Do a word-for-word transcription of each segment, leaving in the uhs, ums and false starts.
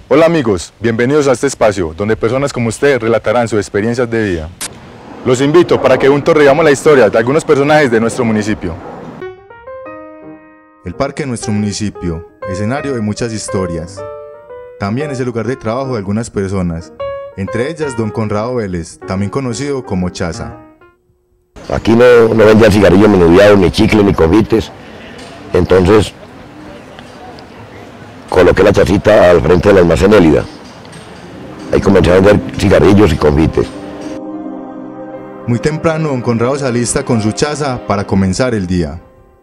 Hola amigos, bienvenidos a este espacio donde personas como usted relatarán sus experiencias de vida. Los invito para que juntos reivamos la historia de algunos personajes de nuestro municipio. El parque de nuestro municipio, escenario de muchas historias. También es el lugar de trabajo de algunas personas, entre ellas don Conrado Vélez, también conocido como Chaza. Aquí no, no vendían cigarrillos menudeados, ni chicles, ni confites, entonces coloqué la chacita al frente del almacén Élida. Ahí comencé a vender cigarrillos y confites. Muy temprano don Conrado se alista con su chaza para comenzar el día.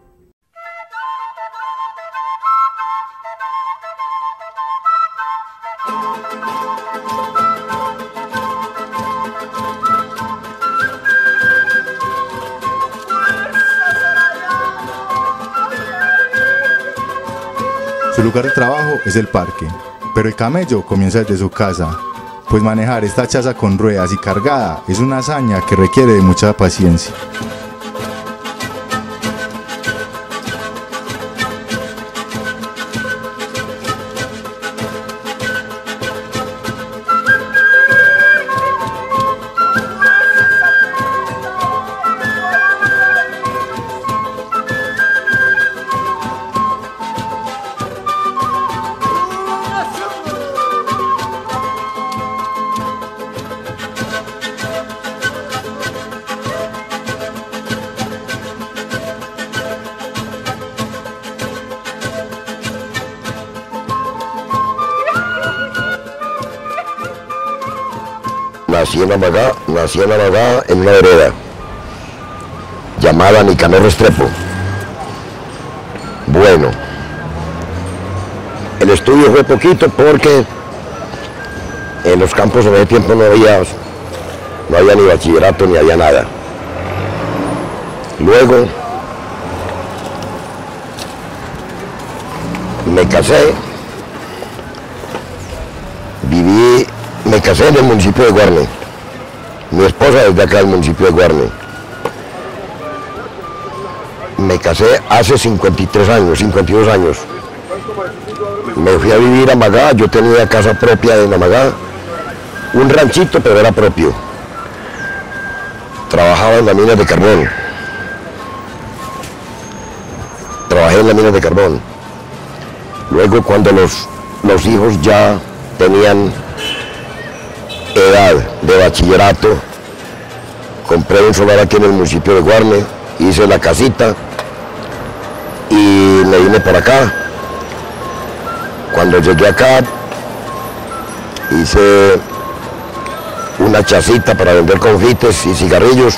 Su lugar de trabajo es el parque, pero el camello comienza desde su casa, pues manejar esta chaza con ruedas y cargada es una hazaña que requiere de mucha paciencia. Nací en Amagá, nací en Amagá en una vereda llamada Nicanor Restrepo. Bueno, el estudio fue poquito porque en los campos en ese tiempo no había, no había ni bachillerato ni había nada. Luego me casé, viví Me casé en el municipio de Guarne. Mi esposa es de acá del municipio de Guarne. Me casé hace cincuenta y tres años, cincuenta y dos años. Me fui a vivir a Amagá, yo tenía casa propia en Amagá, un ranchito pero era propio. Trabajaba en las minas de carbón. Trabajé en las minas de carbón. Luego cuando los, los hijos ya tenían edad de bachillerato, compré un solar aquí en el municipio de Guarne, hice la casita y me vine para acá. Cuando llegué acá hice una chacita para vender confites y cigarrillos.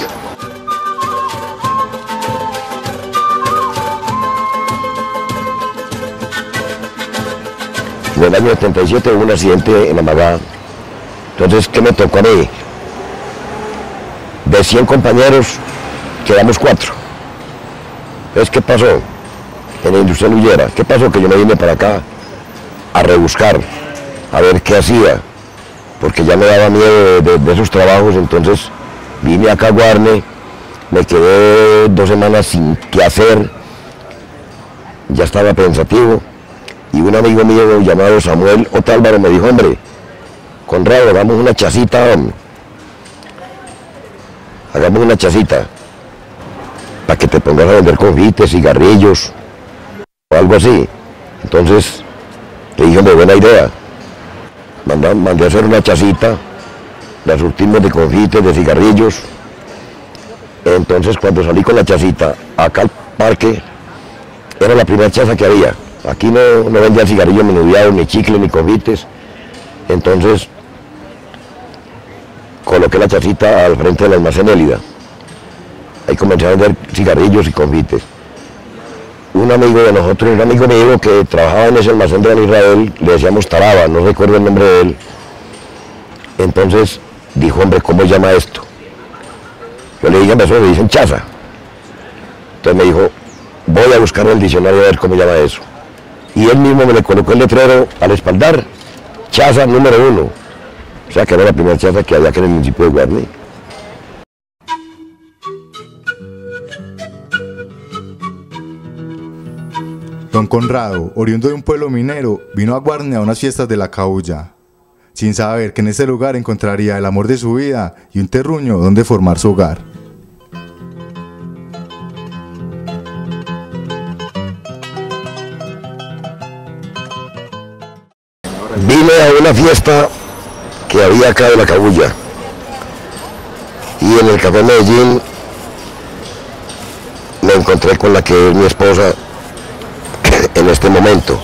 En el año setenta y siete hubo un accidente en Amagá. Entonces, ¿qué me tocó a mí? De cien compañeros, quedamos cuatro. Entonces, ¿qué pasó? En la industria Ullera, ¿qué pasó? Que yo me vine para acá a rebuscar, a ver qué hacía, porque ya me daba miedo de, de, de esos trabajos, entonces vine acá a Guarne, me quedé dos semanas sin qué hacer, ya estaba pensativo, y un amigo mío llamado Samuel Otálvaro me dijo, hombre, Conrado, hagamos una chacita, hombre. Hagamos una chacita para que te pongas a vender confites, cigarrillos o algo así. Entonces le dije, hombre, buena idea. Mandé, mandé a hacer una chacita, la surtimos de confites, de cigarrillos. Entonces cuando salí con la chacita acá al parque, era la primera chaza que había. Aquí no, no vendían cigarrillos menudeados, ni chicles, ni confites. Entonces coloqué la chacita al frente del almacén Élida. Ahí comencé a vender cigarrillos y confites. Un amigo de nosotros, un amigo mío que trabajaba en ese almacén de Don Israel, le decíamos Taraba, no recuerdo el nombre de él. Entonces dijo, hombre, ¿cómo se llama esto? Yo le dije, eso le dicen chaza. Entonces me dijo, voy a buscar en el diccionario a ver cómo se llama eso. Y él mismo me le colocó el letrero al espaldar, chaza número uno. O sea que era la primera chaza que había aquí en el municipio de Guarne. Don Conrado, oriundo de un pueblo minero, vino a Guarne a unas fiestas de la Cabuya, sin saber que en este lugar encontraría el amor de su vida y un terruño donde formar su hogar. Vine a una fiesta que había acá de la Cabuya y en el Café Medellín me encontré con la que es mi esposa en este momento.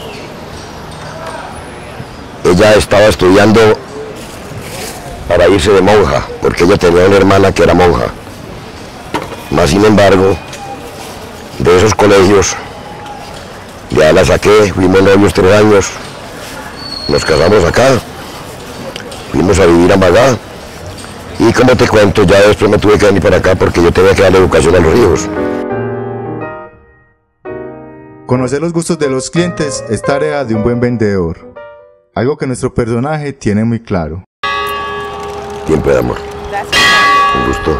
Ella estaba estudiando para irse de monja, porque ella tenía una hermana que era monja. Mas sin embargo, de esos colegios, ya la saqué, fuimos novios tres años, nos casamos acá, fuimos a vivir a Magá, y como te cuento, ya después me tuve que venir para acá porque yo tenía que darle educación a los hijos. Conocer los gustos de los clientes es tarea de un buen vendedor, algo que nuestro personaje tiene muy claro. Tiempo de amor. Gracias. Un gusto.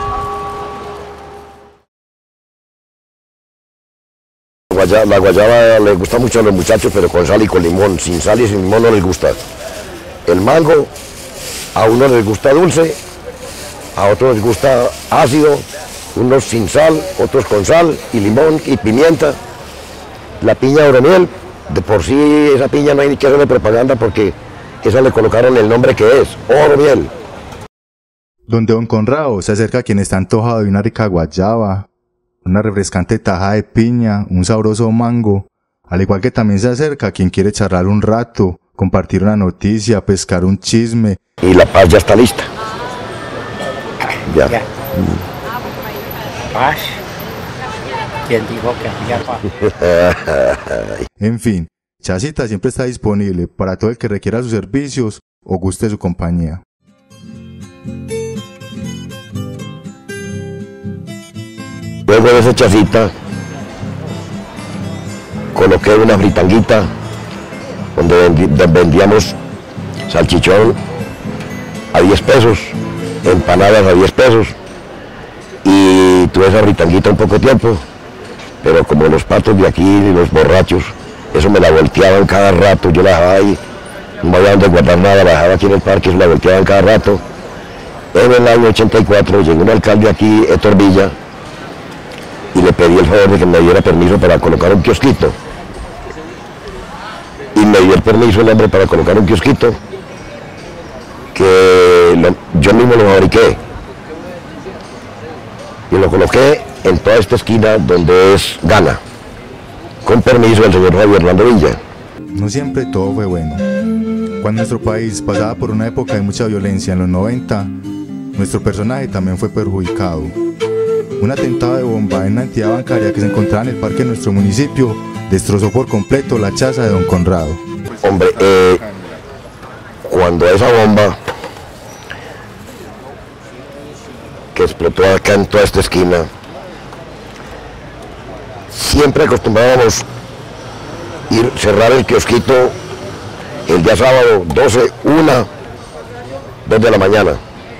La guayaba, la guayaba le gusta mucho a los muchachos, pero con sal y con limón. Sin sal y sin limón no les gusta. El mango, a unos les gusta dulce, a otros les gusta ácido, unos sin sal, otros con sal y limón y pimienta. La piña oromiel, de por sí esa piña no hay ni que hacerle propaganda porque esa le colocaron el nombre que es, oromiel. Donde Don Conrado se acerca a quien está antojado de una rica guayaba, una refrescante taja de piña, un sabroso mango, al igual que también se acerca a quien quiere charlar un rato, compartir una noticia, pescar un chisme. Y la paz ya está lista. Ya. Ya. Paz. ¿Quién dijo que había paz? En fin, Chacita siempre está disponible para todo el que requiera sus servicios o guste su compañía. Luego de esa chacita, coloqué una fritanguita donde vendíamos salchichón a diez pesos, empanadas a diez pesos, y tuve esa fritanguita un poco tiempo, pero como los patos de aquí y los borrachos, eso me la volteaban cada rato, yo la dejaba ahí, no había donde guardar nada, la dejaba aquí en el parque, eso la volteaban cada rato. En el año ochenta y cuatro llegó un alcalde aquí, Héctor Villa, y le pedí el favor de que me diera permiso para colocar un kiosquito. Y me dio el permiso el hombre para colocar un kiosquito, que lo, yo mismo lo fabriqué. Y lo coloqué en toda esta esquina donde es Gana, con permiso del señor Javier Orlando Villa. No siempre todo fue bueno. Cuando nuestro país pasaba por una época de mucha violencia en los noventa, nuestro personaje también fue perjudicado. Un atentado de bomba en una entidad bancaria que se encontraba en el parque de nuestro municipio destrozó por completo la chaza de Don Conrado. Hombre, eh, cuando esa bomba que explotó acá en toda esta esquina, siempre acostumbrábamos ir cerrar el kiosquito el día sábado, doce, una, dos de la mañana.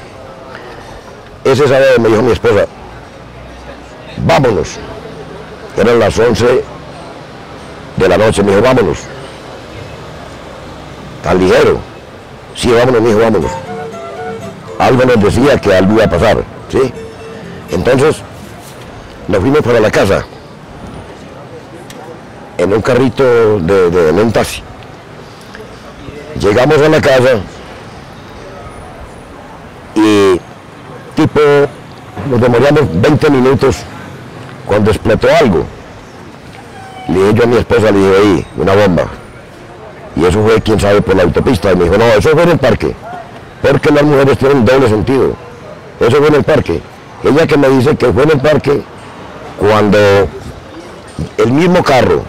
Ese sábado me dijo mi esposa, vámonos. Eran las once de la noche, me dijo, vámonos. Tan ligero. Sí, vámonos, me dijo, vámonos. Algo nos decía que algo iba a pasar, ¿sí? Entonces, nos fuimos para la casa, en un carrito de, de, en un taxi. Llegamos a la casa y tipo, nos demoramos veinte minutos cuando explotó algo. Le dije yo a mi esposa, le dije, ahí, una bomba. Y eso fue, quién sabe, por la autopista. Y me dijo, no, eso fue en el parque. Porque las mujeres tienen doble sentido. Eso fue en el parque. Ella que me dice que fue en el parque cuando el mismo carro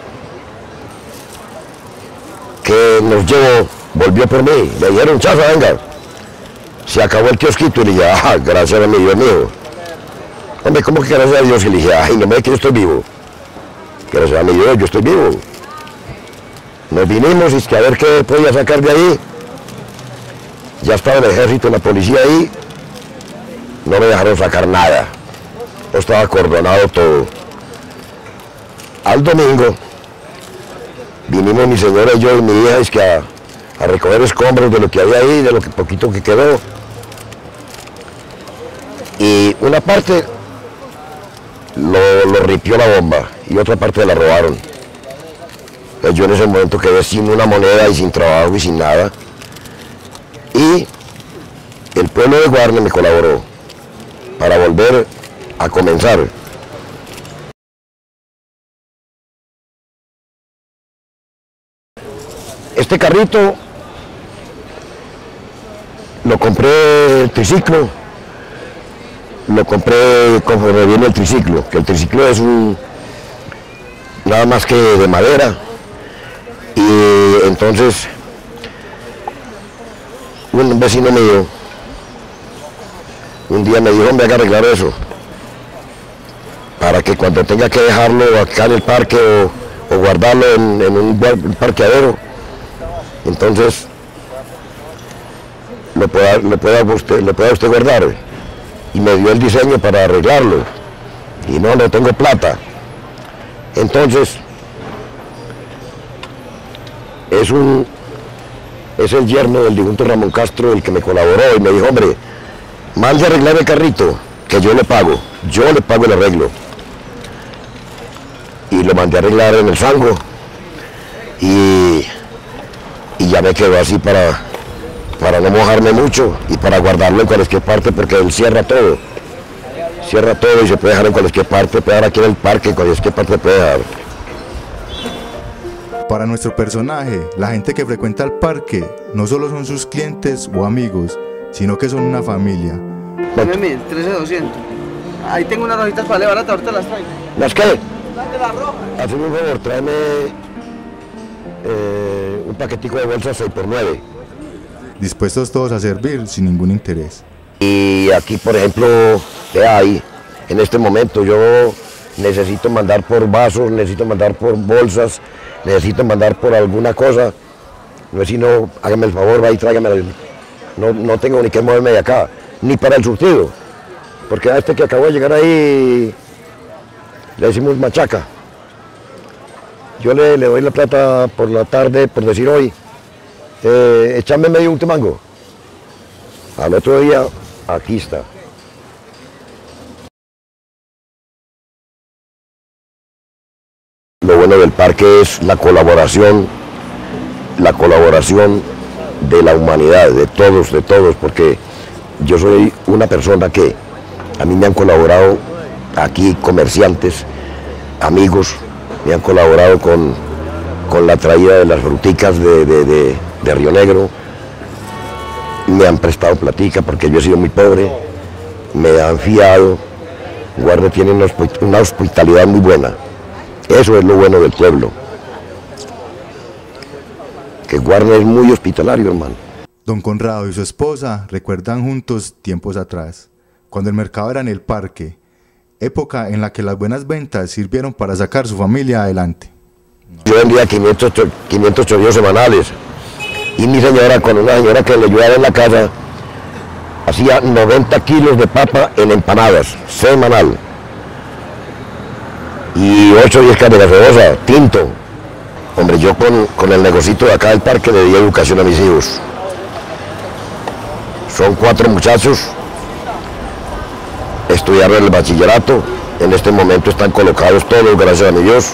que nos llevó volvió por mí. Le dijeron, chaza, venga. Se acabó el kiosquito y le dije, ah, gracias a mi Dios mío. Hombre, ¿cómo que gracias a Dios? Y le dije, ay, no me ve que yo estoy vivo. Gracias a mi Dios, yo estoy vivo. Nos vinimos y es que a ver qué podía sacar de ahí. Ya estaba el ejército, la policía ahí. No me dejaron sacar nada. No estaba acordonado todo. Al domingo vinimos mi señora y yo y mi hija es que a, a recoger escombros de lo que había ahí, de lo que poquito que quedó. Y una parte lo, lo ripió la bomba y otra parte la robaron. Entonces yo en ese momento quedé sin una moneda y sin trabajo y sin nada. Y el pueblo de Guarne me colaboró para volver a comenzar. Este carrito lo compré el triciclo, lo compré conforme viene el triciclo, que el triciclo es un nada más que de madera, y entonces un vecino mío un día me dijo, hombre, hay que arreglar eso, para que cuando tenga que dejarlo acá en el parque o, o guardarlo en, en un parqueadero, entonces lo pueda, lo, pueda usted, lo pueda usted guardar. Y me dio el diseño para arreglarlo. Y no, no tengo plata. Entonces, es un es el yerno del difunto Ramón Castro el que me colaboró y me dijo, hombre, mande a arreglar el carrito, que yo le pago, yo le pago el arreglo. Y lo mandé a arreglar en el fango. Y, y ya me quedó así para, para no mojarme mucho y para guardarlo en cualquier parte, porque él cierra todo. Cierra todo y se puede dejar en cualquier parte, puede dejar aquí en el parque, en cualquier parte puede dejar. Para nuestro personaje, la gente que frecuenta el parque no solo son sus clientes o amigos, sino que son una familia. nueve mil, trece doscientos. Ahí tengo unas rojitas para levar, ahorita las traigo. ¿Las qué? Las de la roja. Hazme un favor, tráeme eh, un paquetico de bolsas seis por nueve. Dispuestos todos a servir sin ningún interés. Y aquí, por ejemplo, ¿qué hay? En este momento yo necesito mandar por vasos, necesito mandar por bolsas, necesito mandar por alguna cosa. No es sino, hágame el favor, va y tráigame. No, no tengo ni que moverme de acá, ni para el surtido. Porque a este que acabó de llegar ahí, le decimos machaca. Yo le, le doy la plata por la tarde, por decir hoy, eh, échame medio un mango. Al otro día, aquí está. Lo bueno del parque es la colaboración, la colaboración de la humanidad, de todos, de todos, porque yo soy una persona que a mí me han colaborado aquí comerciantes, amigos, me han colaborado con, con la traída de las fruticas de, de, de, de Río Negro, me han prestado platica porque yo he sido muy pobre, me han fiado. Guarne tiene una, una hospitalidad muy buena. Eso es lo bueno del pueblo. Que Guarne es muy hospitalario, hermano. Don Conrado y su esposa recuerdan juntos tiempos atrás, cuando el mercado era en el parque, época en la que las buenas ventas sirvieron para sacar su familia adelante. Yo vendía quinientos, quinientos chorizos semanales. Y mi señora, con una señora que le ayudaba en la casa, hacía noventa kilos de papa en empanadas, semanal. Y ocho o diez carnes de gaseosa, tinto. Hombre, yo con, con el negocito de acá del parque le di educación a mis hijos. Son cuatro muchachos, estudiaron el bachillerato, en este momento están colocados todos, gracias a mi Dios.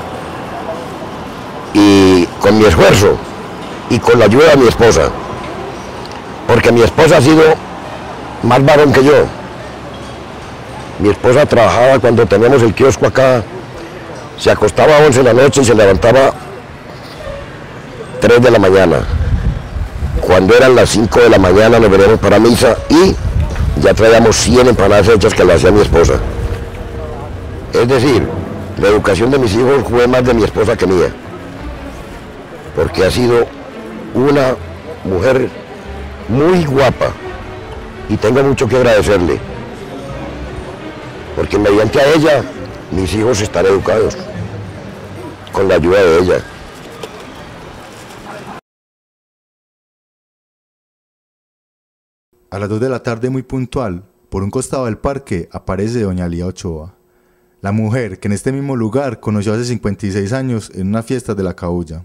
Y con mi esfuerzo, y con la ayuda de mi esposa, porque mi esposa ha sido más varón que yo. Mi esposa trabajaba cuando teníamos el kiosco acá, se acostaba a once de la noche y se levantaba tres de la mañana. Cuando eran las cinco de la mañana nos veníamos para misa y ya traíamos cien empanadas hechas que las hacía mi esposa. Es decir, la educación de mis hijos fue más de mi esposa que mía, porque ha sido una mujer muy guapa y tengo mucho que agradecerle, porque mediante a ella mis hijos están educados con la ayuda de ella. A las dos de la tarde, muy puntual, por un costado del parque aparece doña Lía Ochoa. la mujer que en este mismo lugar conoció hace cincuenta y seis años en una fiesta de la Cabuya.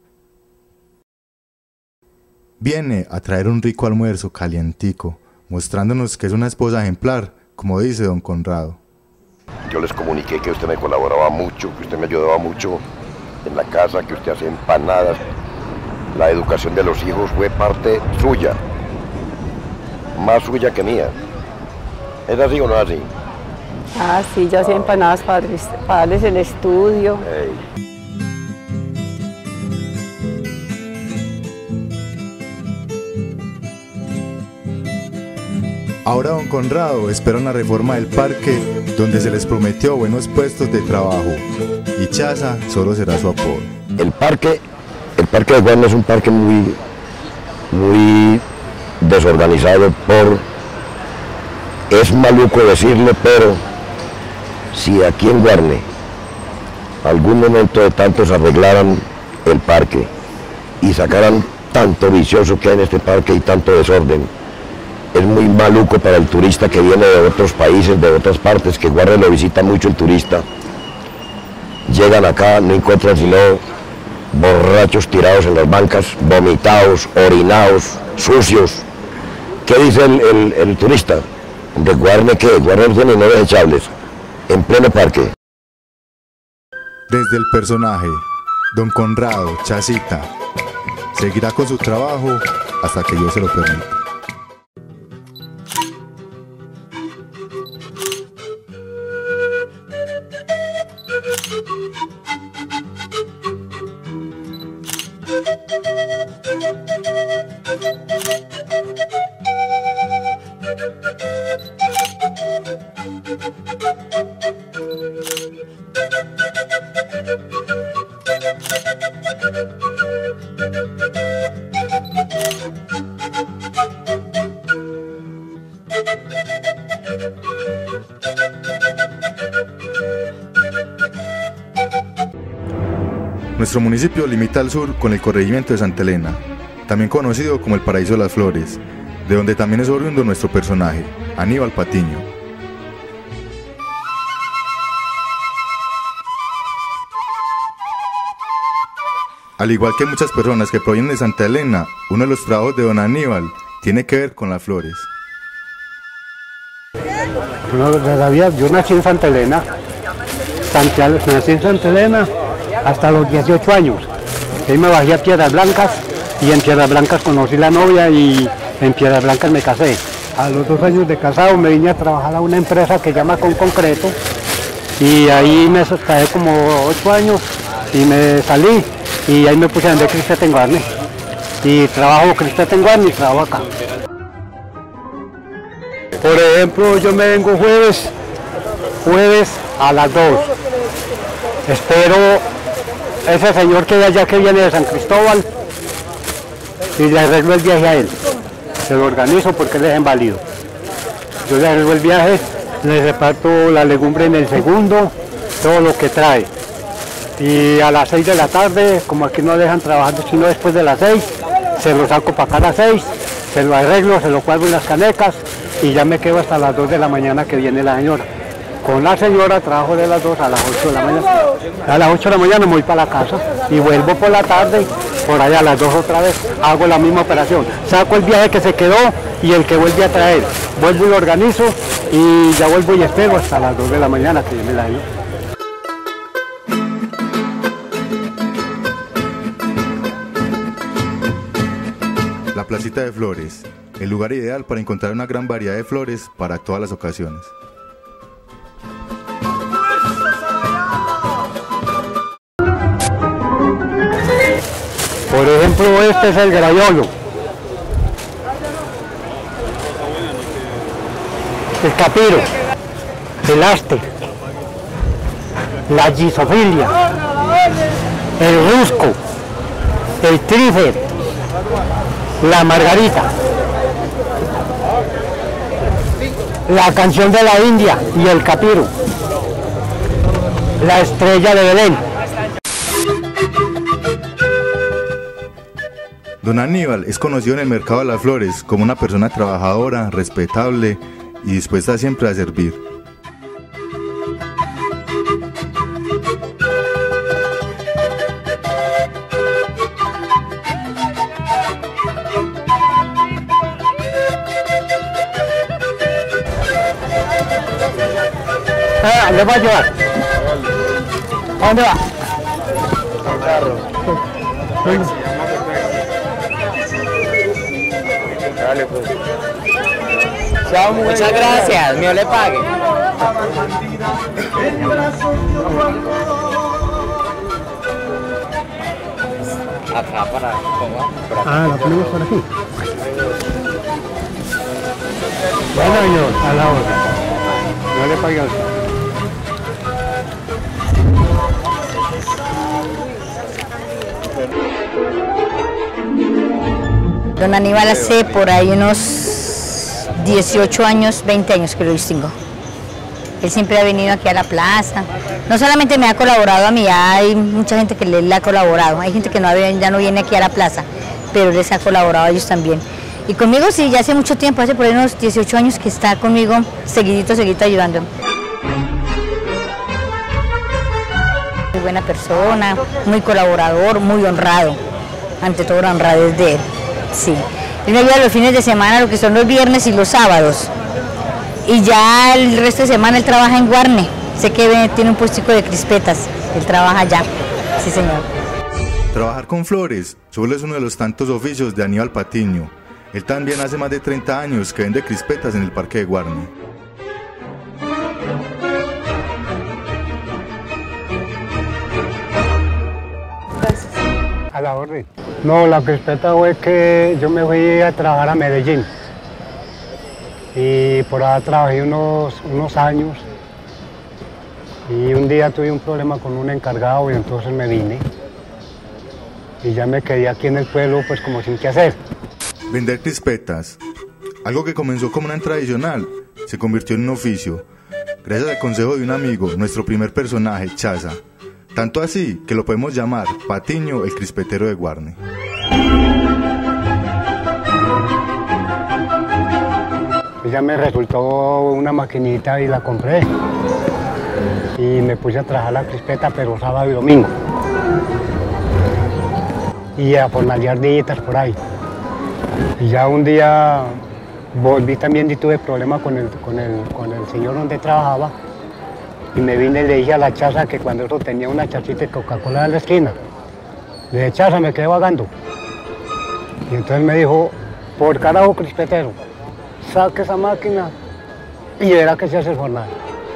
Viene a traer un rico almuerzo calientico, mostrándonos que es una esposa ejemplar, como dice don Conrado. Yo les comuniqué que usted me colaboraba mucho, que usted me ayudaba mucho en la casa, que usted hacía empanadas. La educación de los hijos fue parte suya, más suya que mía. ¿Es así o no es así? Ah, sí, yo hacía empanadas para darles el estudio. Hey. Ahora don Conrado espera una reforma del parque donde se les prometió buenos puestos de trabajo y Chaza solo será su apodo. El parque, el parque de Guarne es un parque muy, muy desorganizado por, es maluco decirlo, pero si aquí en Guarne algún momento de tantos arreglaran el parque y sacaran tanto vicioso que hay en este parque y tanto desorden, es muy maluco para el turista que viene de otros países, de otras partes, que Guarne lo visita mucho el turista. Llegan acá, no encuentran sino borrachos tirados en las bancas, vomitados, orinados, sucios. ¿Qué dice el, el, el turista? ¿De Guarne qué? Guarne no tiene no desechables, en pleno parque. Desde el personaje, don Conrado, Chacita, seguirá con su trabajo hasta que Dios se lo permita. Nuestro municipio limita al sur con el corregimiento de Santa Elena, también conocido como el Paraíso de las Flores, de donde también es oriundo nuestro personaje, Aníbal Patiño. Al igual que muchas personas que provienen de Santa Elena, uno de los trabajos de don Aníbal tiene que ver con las flores. No, yo nací en Santa Elena, Santiago, nací en Santa Elena hasta los dieciocho años. Ahí me bajé a Piedras Blancas y en Piedras Blancas conocí la novia y en Piedras Blancas me casé. A los dos años de casado me vine a trabajar a una empresa que llama Con Concreto y ahí me trabajé como ocho años y me salí y ahí me puse a vender cristal en Guarne. Y trabajo cristal en Guarne y trabajo acá. Por ejemplo, yo me vengo jueves, jueves a las dos. Espero ese señor que de allá que viene de San Cristóbal y le arreglo el viaje a él. Se lo organizo porque él es inválido. Yo le arreglo el viaje, le reparto la legumbre en el segundo, todo lo que trae. Y a las seis de la tarde, como aquí no dejan trabajar sino después de las seis, se lo saco para acá a las seis, se lo arreglo, se lo cuelgo en las canecas y ya me quedo hasta las dos de la mañana que viene la señora. Con la señora trabajo de las dos a las ocho de la mañana. A las ocho de la mañana me voy para la casa y vuelvo por la tarde, por allá a las dos otra vez, hago la misma operación. Saco el viaje que se quedó y el que vuelve a traer. Vuelvo y lo organizo y ya vuelvo y espero hasta las dos de la mañana que viene la señora. La Placita de Flores, el lugar ideal para encontrar una gran variedad de flores para todas las ocasiones. Por ejemplo, este es el grayolo, el capiro, el aste, la gisofilia, el rusco, el trífer, la margarita, la canción de la India y el capiro, la estrella de Belén. Don Aníbal es conocido en el mercado de las flores como una persona trabajadora, respetable y dispuesta siempre a servir. ¿A dónde va a llevar? ¿A dónde va? Al carro. Dale, pues. Chao, mujer. Muchas gracias, Dios le pague. Acá para, ¿cómo? Por acá. Ah, la ponemos por aquí. Bueno, señor, a la hora. No le pague a usted. Don Aníbal hace por ahí unos dieciocho años, veinte años que lo distingo. Él siempre ha venido aquí a la plaza. No solamente me ha colaborado a mí, hay mucha gente que le, le ha colaborado. Hay gente que no, ya no viene aquí a la plaza, pero les ha colaborado a ellos también. Y conmigo sí, ya hace mucho tiempo, hace por ahí unos dieciocho años que está conmigo, seguidito, seguidito ayudándome. Muy buena persona, muy colaborador, muy honrado. Ante todo la honradez de él, sí. Él me ayuda los fines de semana, lo que son los viernes y los sábados. Y ya el resto de semana él trabaja en Guarne. Sé que tiene un puestico de crispetas, él trabaja allá, sí señor. Trabajar con flores solo es uno de los tantos oficios de Aníbal Patiño. Él también hace más de treinta años que vende crispetas en el Parque de Guarne. A la orden. No, la crispeta fue que yo me fui a trabajar a Medellín. Y por allá trabajé unos, unos años. Y un día tuve un problema con un encargado y entonces me vine. Y ya me quedé aquí en el pueblo pues como sin qué hacer. Vender crispetas, algo que comenzó como una tradicional, se convirtió en un oficio. Gracias al consejo de un amigo, nuestro primer personaje, Chaza. Tanto así que lo podemos llamar Patiño, el crispetero de Guarne. Ya me resultó una maquinita y la compré. Y me puse a trabajar la crispeta, pero sábado y domingo. Y a fornalear días por ahí. Y ya un día volví también y tuve problemas con el, con, el, con el señor donde trabajaba. Y me vine y le dije a la Chaza que cuando eso tenía una chacita de Coca-Cola en la esquina. Le dije, Chaza, me quedé vagando. Y entonces me dijo, por carajo crispetero, saque esa máquina y verá que se hace el jornal.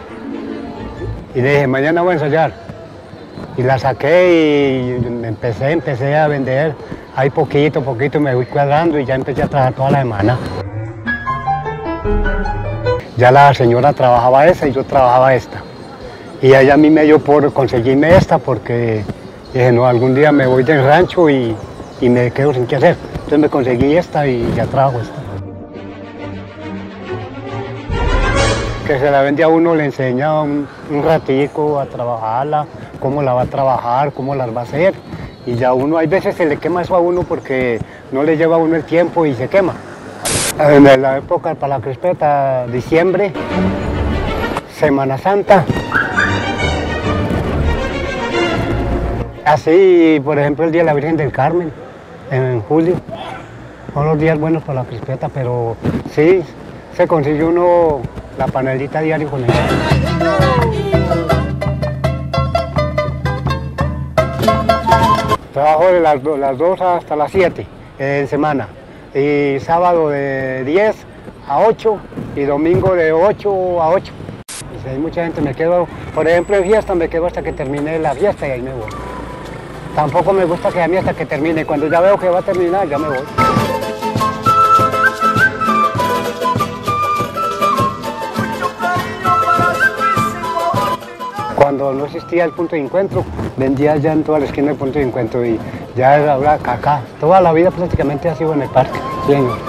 Y le dije, mañana voy a ensayar. Y la saqué y empecé, empecé a vender. Ahí poquito, poquito me fui cuadrando y ya empecé a trabajar toda la semana. Ya la señora trabajaba esa y yo trabajaba esta. Y ella a mí me dio por conseguirme esta porque dije, no, algún día me voy del rancho y, y me quedo sin qué hacer. Entonces me conseguí esta y ya trabajo esta. Que se la vende a uno, le enseña un, un ratico a trabajarla, cómo la va a trabajar, cómo las va a hacer. Y ya uno, hay veces se le quema eso a uno porque no le lleva a uno el tiempo y se quema. En la época para la crispeta, diciembre, Semana Santa. Así, por ejemplo, el Día de la Virgen del Carmen, en julio. Son los días buenos para la crispeta, pero sí, se consigue uno la panelita diario con ella. Trabajo de las, do, las dos hasta las siete en semana. Y sábado de diez a ocho y domingo de ocho a ocho. Si hay mucha gente, me quedo, por ejemplo, en fiesta me quedo hasta que termine la fiesta y ahí me voy. Tampoco me gusta quedarme hasta que termine. Cuando ya veo que va a terminar, ya me voy. Cuando no existía el punto de encuentro, vendía ya en toda la esquina el punto de encuentro y ya era ahora acá. Toda la vida prácticamente ha sido en el parque. Sí, señor.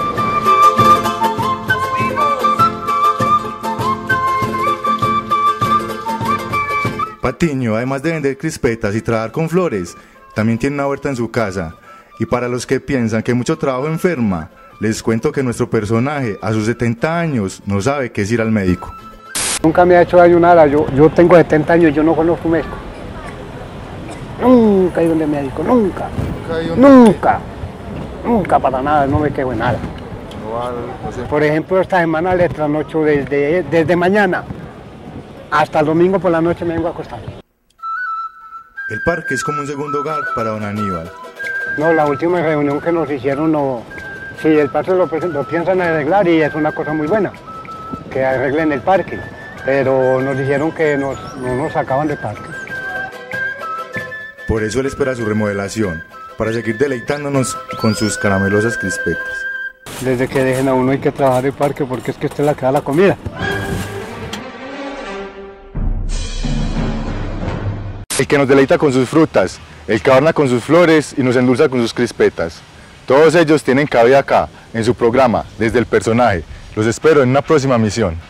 Patiño, además de vender crispetas y trabajar con flores, también tiene una huerta en su casa. Y para los que piensan que mucho trabajo enferma, les cuento que nuestro personaje a sus setenta años no sabe qué es ir al médico. Nunca me ha hecho daño nada, yo, yo tengo setenta años y yo no conozco un médico. Nunca he ido al médico, nunca, nunca, nunca para nada, no me quejo en nada. Por ejemplo, esta semana le trasnocho desde, desde mañana hasta el domingo por la noche me vengo a acostar. El parque es como un segundo hogar para don Aníbal. No, la última reunión que nos hicieron, no, sí, el parque lo, lo piensan arreglar y es una cosa muy buena, que arreglen el parque, pero nos dijeron que nos, no nos sacaban del parque. Por eso él espera su remodelación, para seguir deleitándonos con sus caramelosas crispetas. Desde que dejen a uno hay que trabajar el parque porque es que esta es la que da la comida. El que nos deleita con sus frutas, el que adorna con sus flores y nos endulza con sus crispetas. Todos ellos tienen cabida acá, en su programa, Desde el Personaje. Los espero en una próxima misión.